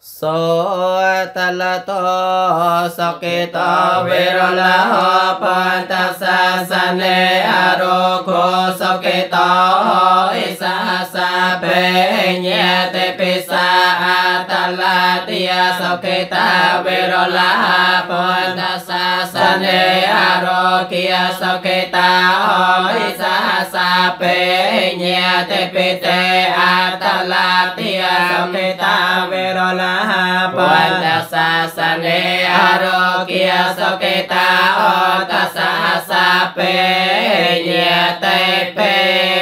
so talato sakita virala pantasa sane aroko sakita isa sabe nyate pisa atalatia sakita virala pantasa sane arokia sakita isa sabe nyate pite atalatia sakita virala pantasa sane arokia sakita otasa sape nyate pe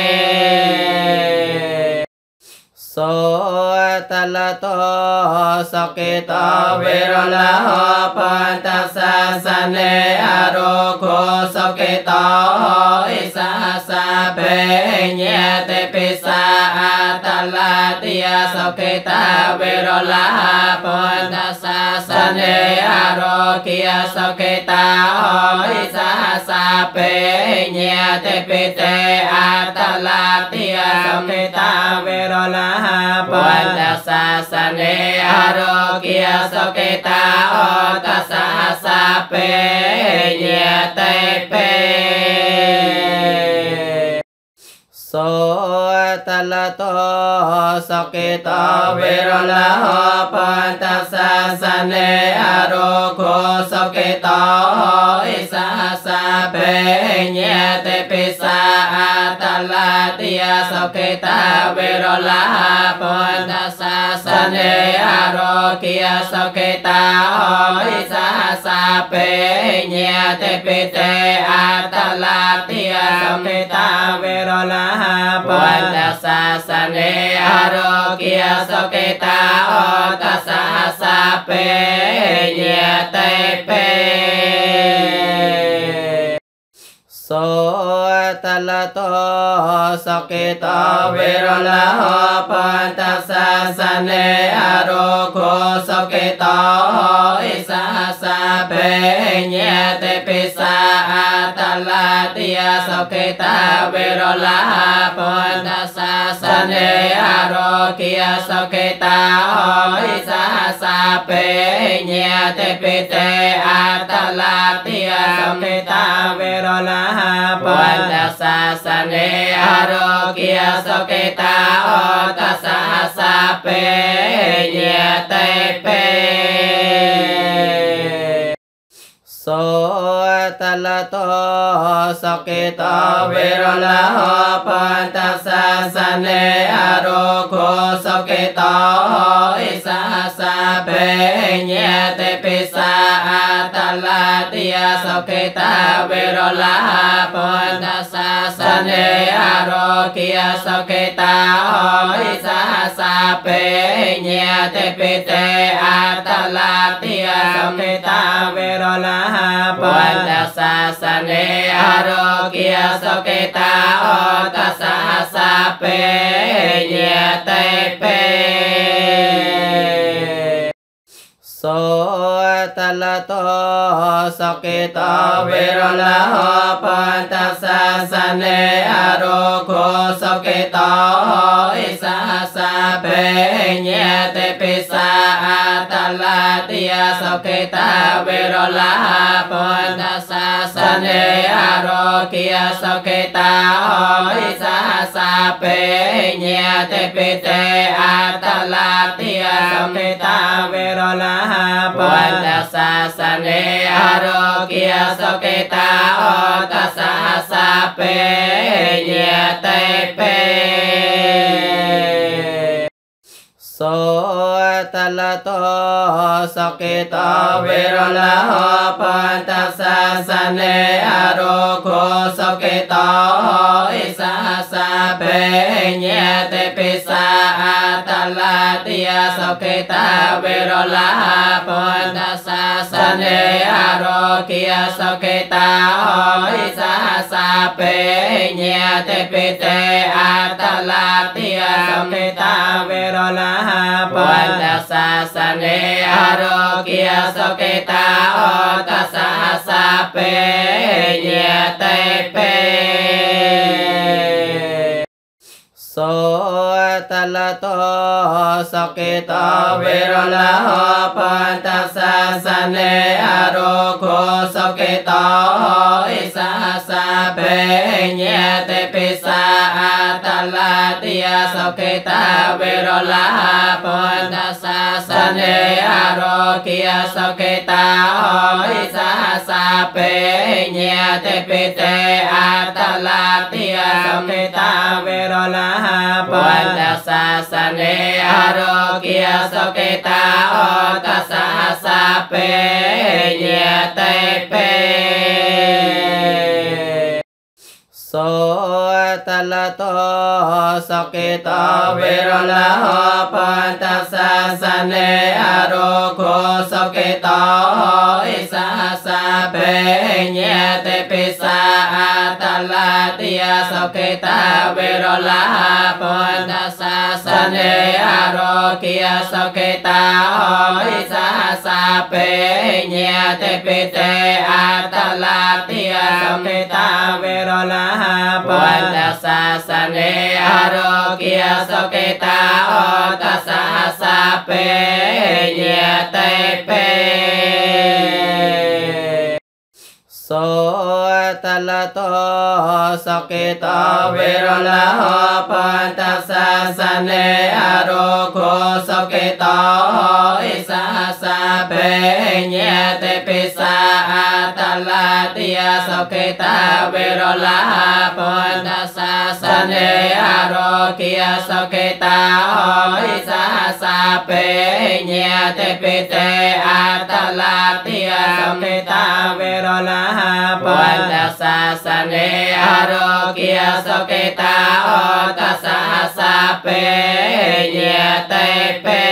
so talato sakita virala pantasa sane aroko sakita isa sape nyate pisa atalatia sakita virala pantasa sane arokia sakita isa sape nyate pite atalatia sakita virala pantasa sane arokia sakita otasa sape nyate pe so talato sakita virala pantasa sane aroko sakita isa sabe nyate pisa atalatia sakita virala pantasa sane arokia sakita isa sabe nyate pite atalatia sakita virala pantasa sane arokia sakita otasa sape nyate pe so talato sakita virala pantasa sane aroko sakita isa sabe nyate pisa atalatia sakita virala pantasa sane arokia sakita isa sabe nyate pite atalatia sakita virala pantasa sane arokia sakita otasa sape nyate pe so talato sakita virala pantasa sane aroko sakita isa sabe nyate pisa atalatia sakita virala pantasa sane arokia sakita isa sabe nyate pite atalatia sakita virala pantasa sane arokia sakita otasa sape nyate pe so talato sakita virala pantasa sane aroko sakita isa sabe nyate pisa atalatia sakita virala pantasa sane arokia sakita isa sabe nyate pite atalatia sakita virala pantasa sane arokia sakita otasa sape nyate pe so talato sakita virala pantasa sane aroko sakita isa sabe nyate pisa atalatia sakita virala pantasa sane arokia sakita isa sabe nyate pite atalatia sakita virala pantasa sane arokia sakita otasa sape nyate pe so la to sakita virala pantasa sane aroko sakita isa sape nyate pisa atalatia sakita virala pantasa sane arokia sakita isa sape nyate pite atalatia sakita virala pantasa sane arokia sakita otasa sape nyate pe so talato sakita virala pantasa sane aroko sakita isa sape nyate pisa atalatia sakita virala pantasa sane arokia sakita isa sape nyate pite atalatia sakita virala pantasa sane arokia sakita otasa sape nyate pe so talato sakita virala pantasa sane aroko sakita isa sape nyate pisa atalatia sakita virala pantasa sane arokia sakita isa sape nyate pite atalatia sakita virala pantasa sane arokia sakita otasa sape nyate pe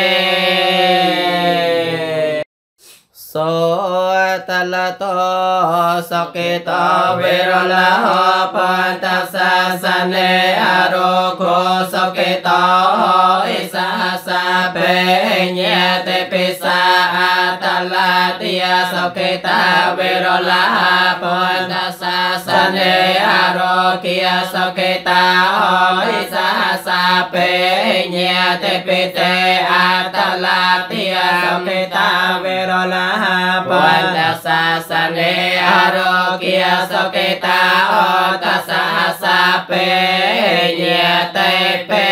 so talato sakita virala pantasa sane aroko sakita isa sape nyate pisa atalatia sakita virala pantasa sane arokia sakita isa sape nyate pite atalatia sakita virala pantasa sane arokia sakita otasa sape nyate pe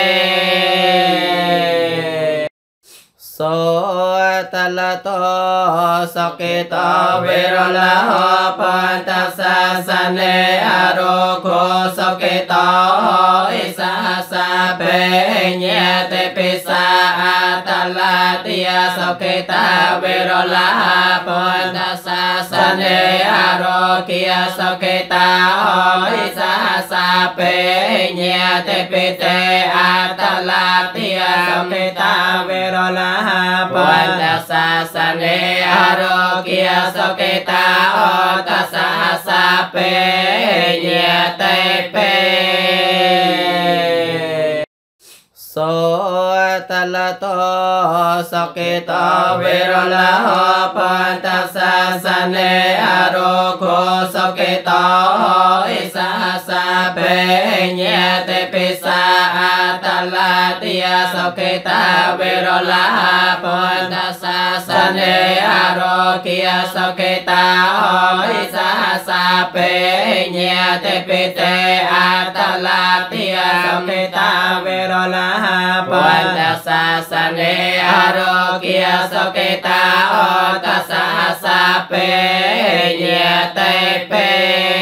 so talato sakita virala pantasa sane aroko sakita isa sape nyate pisa atalatia sakita virala pantasa sane arokia sakita isa sape nyate pite atalatia sakita virala pantasa sane arokia sakita otasa sape nyate pe so talato sakita virala pantasa sane aroko sakita isa sape nyate pisa atalatia sakita virala pantasa sane arokia sakita isa sape nyate pite atalatia sakita virala pantasa sane arokia sakita otasa sape nyate pe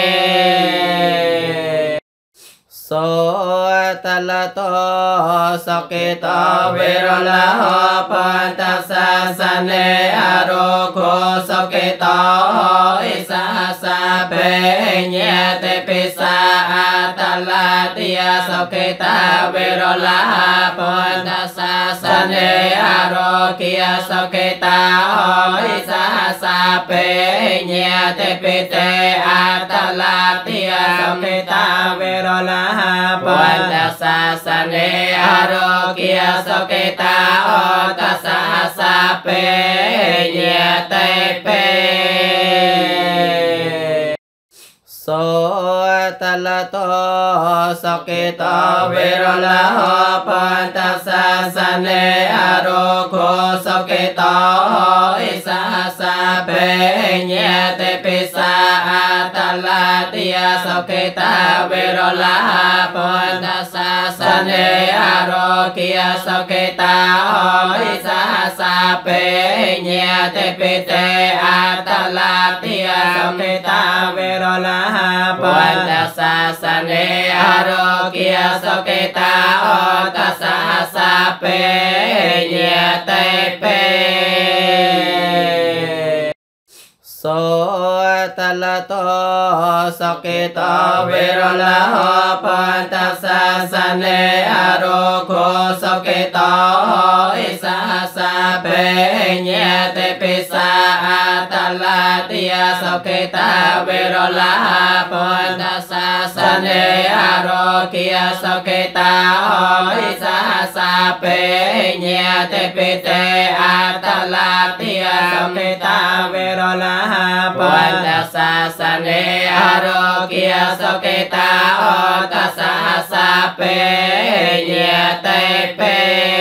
so talato sakita virala pantasa sane aroko sakita isa sape nyate pisa atalatia sakita virala pantasa sane arokia sakita isa sape nyate pite atalatia sakita virala pantasa sane arokia sakita otasa sape nyate pe so la to so ke to vi ro la ho pan ta sa sa ne a ro ko so ke to i sa sa pe nya te pi sa a ta la tia so ke ta vi ro la pan ta sa sa ne a ro kia so ke ta i sa sa pe nya te pi te a ta la tia so ke ta vi ro la pan ta sa sa ne a ro kia so ke ta o ta sa sa pe nya te pe so ta la to so ke to vi ro la ho pan ta sa sa ne a ro ko so ke to i sa sa pe nya te pi sa a ta la tia so ke ta vi ro la pan ta sa sa ne a ro kia so ke ta i sa sa pe nya te pi te a ta la tia so ke ta vi ro la pan ta sa sa ne a ro kia so ke ta o ta sa sa pe nya te pe